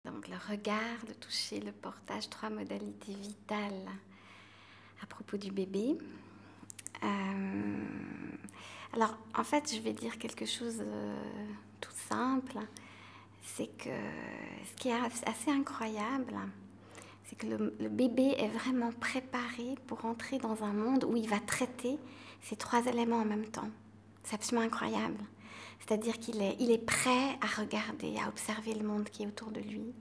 Donc le regard, le toucher, le portage, 3 modalités vitales à propos du bébé. Alors en fait, je vais dire quelque chose de tout simple. C'est que ce qui est assez incroyable, c'est que le bébé est vraiment préparé pour entrer dans un monde où il va traiter ces 3 éléments en même temps. C'est absolument incroyable. C'est-à-dire qu'il est prêt à regarder, à observer le monde qui est autour de lui,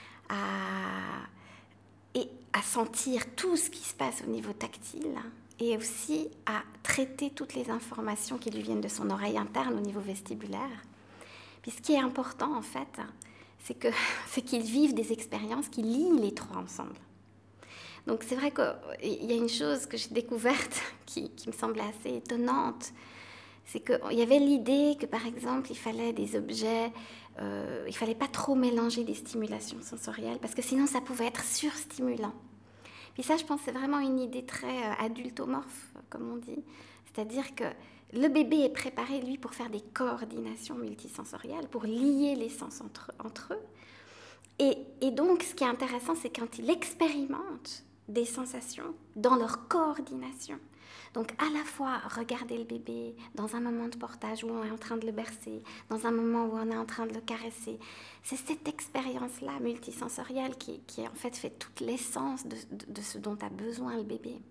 et à sentir tout ce qui se passe au niveau tactile, et aussi à traiter toutes les informations qui lui viennent de son oreille interne au niveau vestibulaire. Puis ce qui est important, en fait, c'est qu'ils vivent des expériences qui lient les 3 ensemble. Donc c'est vrai qu'il y a une chose que j'ai découverte qui me semblait assez étonnante, c'est qu'il y avait l'idée que, par exemple, il fallait des objets, il ne fallait pas trop mélanger des stimulations sensorielles, parce que sinon ça pouvait être surstimulant. Puis ça, je pense, c'est vraiment une idée très adultomorphe, comme on dit. C'est-à-dire que le bébé est préparé, lui, pour faire des coordinations multisensorielles, pour lier les sens entre eux. Et donc, ce qui est intéressant, c'est quand il expérimente des sensations dans leur coordination. Donc, à la fois, regarder le bébé dans un moment de portage où on est en train de le bercer, dans un moment où on est en train de le caresser. C'est cette expérience-là multisensorielle qui en fait toute l'essence de ce dont a besoin le bébé.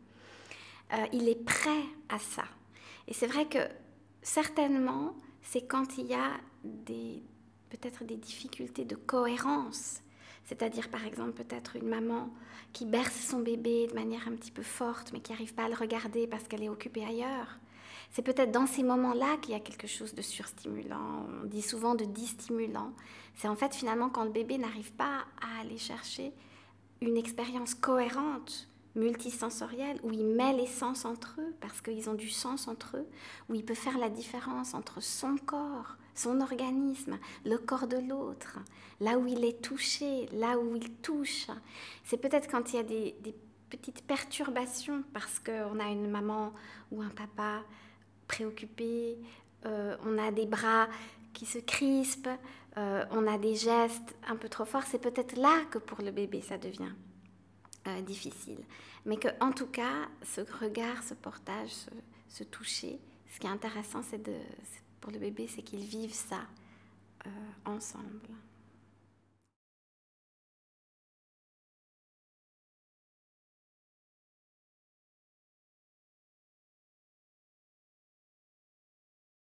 Il est prêt à ça. Et c'est vrai que, certainement, c'est quand il y a peut-être des difficultés de cohérence. C'est-à-dire, par exemple, peut-être une maman qui berce son bébé de manière un petit peu forte, mais qui n'arrive pas à le regarder parce qu'elle est occupée ailleurs. C'est peut-être dans ces moments-là qu'il y a quelque chose de surstimulant. On dit souvent de distimulant. C'est en fait, finalement, quand le bébé n'arrive pas à aller chercher une expérience cohérente, multisensorielle, où il met les sens entre eux, parce qu'ils ont du sens entre eux, où il peut faire la différence entre son corps, son organisme, le corps de l'autre, là où il est touché, là où il touche. C'est peut-être quand il y a des petites perturbations, parce qu'on a une maman ou un papa préoccupé, on a des bras qui se crispent, on a des gestes un peu trop forts. C'est peut-être là que pour le bébé, ça devient difficile. Mais qu'en tout cas, ce regard, ce portage, ce toucher, ce qui est intéressant pour le bébé, c'est qu'ils vivent ça ensemble.